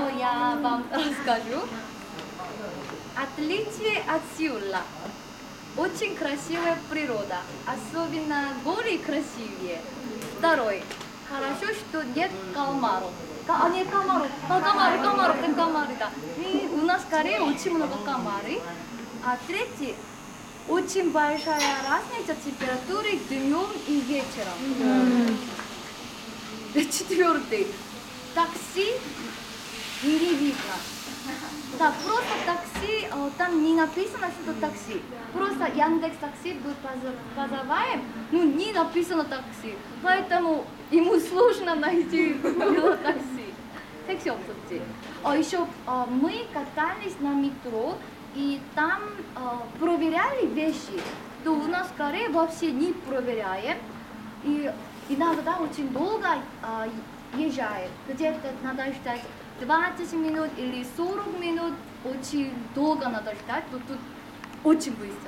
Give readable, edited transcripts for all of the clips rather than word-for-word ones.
но я вам расскажу. Отличие от Сеула. Очень красивая природа, особенно горы красивее. Второй. Хорошо, что нет кальмаров. Нет комаров. Комары, да. И у нас в Корее очень много комары. А третий. Очень большая разница температуры днем и вечером. Четвертый. Такси не видно. Да, просто такси, там не написано, что такси. Просто Яндекс такси позываем, ну не написано такси. Поэтому ему сложно найти такси. Такси 없었지. Еще мы катались на метро, и там проверяли вещи. То у нас в Корее вообще не проверяем. И иногда очень долго езжает. Где-то надо ждать 20 минут или 40 минут. Очень долго надо ждать, но тут очень быстро.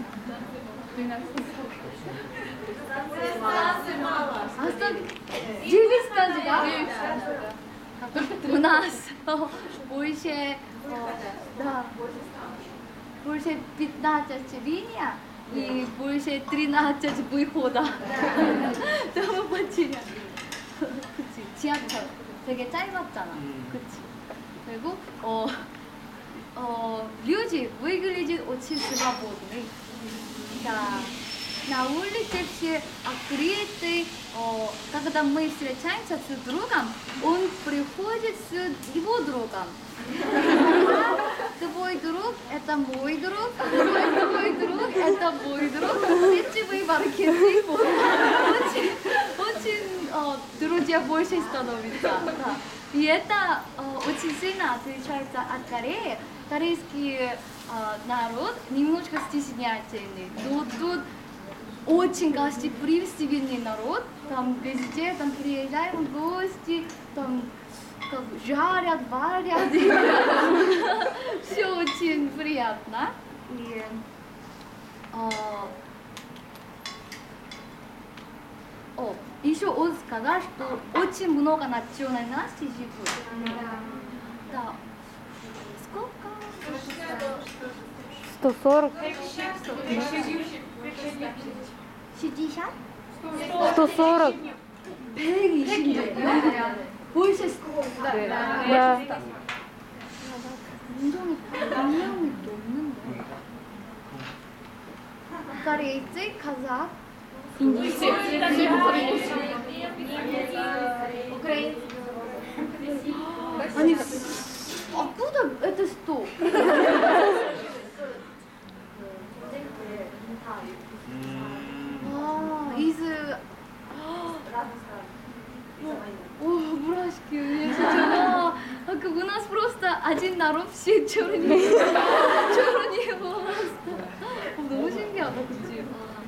Осталось 9 станций, да? У нас больше, да, больше 15 линий и больше 13 выходов. 너무 멋지냐? 그치, 지하철 되게 짧았잖아. 그치. 그리고 люди выглядят очень свободны. Да. На улице все открыты. Когда мы встречаемся с другом, он приходит с его другом. Твой друг – это мой друг, твой друг – это мой друг. Сетевый маркетинг очень друзья больше становятся. Да. И это очень сильно отличается от Кореи. Корейский народ немножко стеснительный. Но тут очень гостеприимственный народ. Там везде там приезжаем в гости, там как жарят, варят. Все очень приятно. И, еще он сказал, что очень много национальностей живут. Да. Сколько? 140. 60? 140. 120. Больше 100. Да. 운동이 분명히도 없는데. Корейцы, казах, Индийцы. украинцы. Они... Откуда это 100? из... О, мурашки, я сейчас... У нас просто один народ, все черные. Черные волосы. 너무 신기하다, 그치?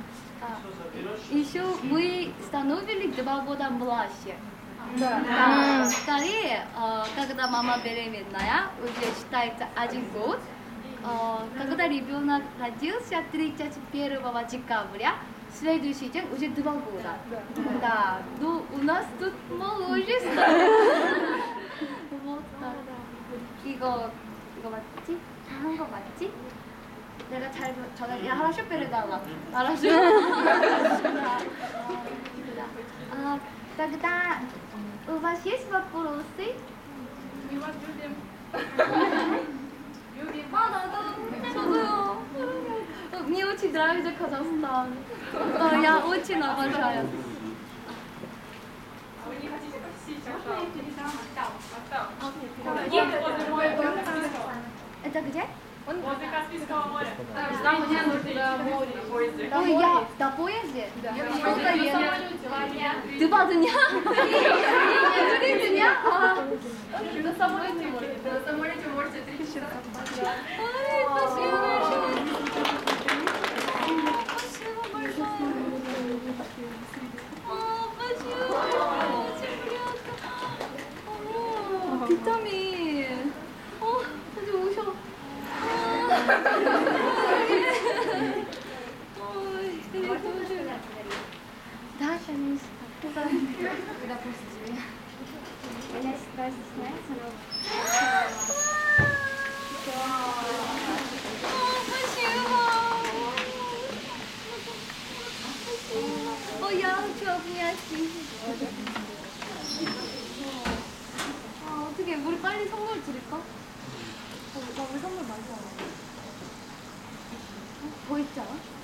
Еще мы становились 2 года младше. Да. В Корее, когда мама беременная, уже считается 1 год. Когда ребенок родился 31 декабря, следующий день уже 2 года. Да. Ну, у нас тут моложе стало. Вот так. 이거 맞지? 잘한 거 맞지? 내가 잘 전화 хорошо передала. Хорошо. Тогда у вас есть вопросы? Мы вас любим. 저도요. Мне очень нравится Казахстан. Я очень обожаю. Вы не хотите посетить? Нет, возле моря. Это где? Возле Каспийского моря. Там мне нужно до поезда. Ой, я до поезде? Да. Сколько лет? 2 дня. 2 дня? 3 дня? На самолете можете. На самолете можете 3 часа. Ой, спасибо большое. Спасибо большое. Спасибо. Очень приятно. 비타민. 다시 오셔. Да, конечно. Когда пустили. Я стесняюсь, но... 나이스. 어떻게 우리 빨리 선물 드릴까? 나 우리 선물 많이 사. 더 있지 않아?